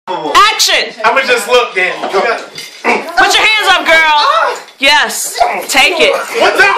Action! I'ma just look then. Put your hands up, girl. Yes, take it. What time